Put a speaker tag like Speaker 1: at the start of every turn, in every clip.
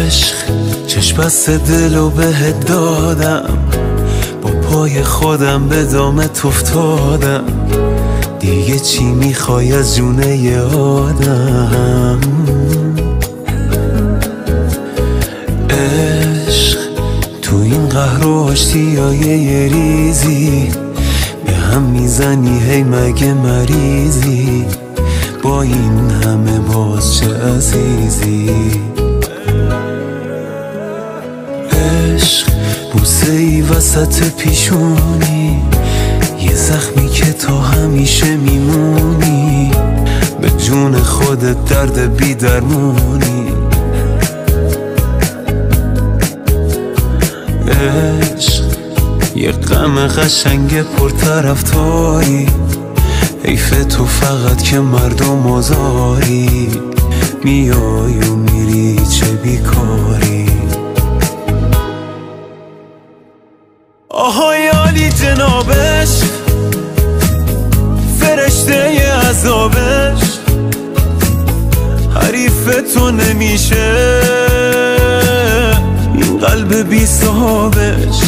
Speaker 1: عشق چشم بست دلو بهت دادم، با پای خودم به دامت افتادم، دیگه چی میخوای از جونه ی آدم؟ عشق تو این قهر و آشتیای یه ریزی به هم میزنی، هی مگه مریضی؟ با این همه باز چه عزیزی؟ عشق بوسه ای وسط پیشونی، یه زخمی که تا همیشه میمونی، به جون خودت درد بی درمونی. عشق یه غم قشنگ پرطرفداری، حیف تو فقط که مردم آزاری، میای و میری چه بیکاری. آهای عالی جنابش، فرشته عذابش، حریف تو نمیشه این قلب بی صاحبش.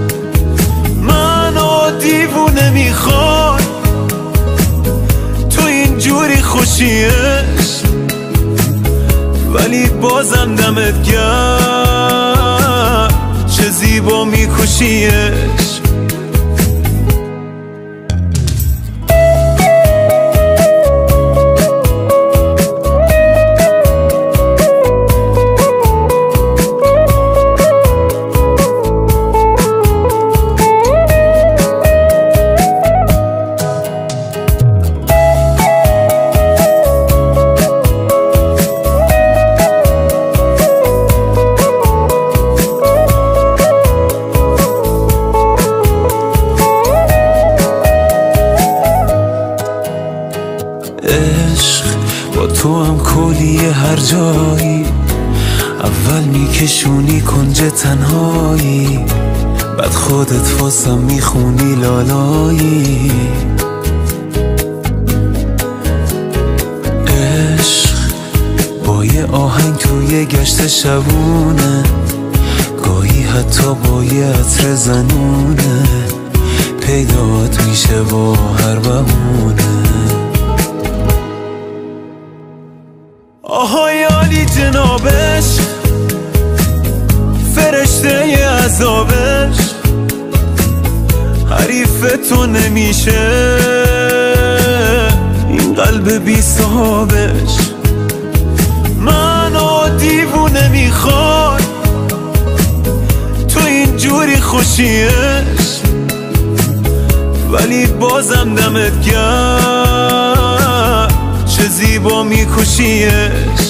Speaker 1: منو دیوونه میخواد تو اینجوری خوشیش، ولی بازم دمت گرم چه زیبا میکشیش. عشق با تو هم کلیه هر جایی، اول میکشونی کنج تنهایی، بعد خودت واسم میخونی لالایی. عشق با یه آهنگ توی گشت شبونه، گاهی حتی با یه عطر زنونه، پیدات میشه با هر بهونه. آهای عالی جنابش، فرشته عذابش، حریف تو نمیشه این قلب بی صاحبش. منو دیوونه میخواد تو اینجوری خوشیش، ولی بازم دمت گرم چه زیبا میکشیش.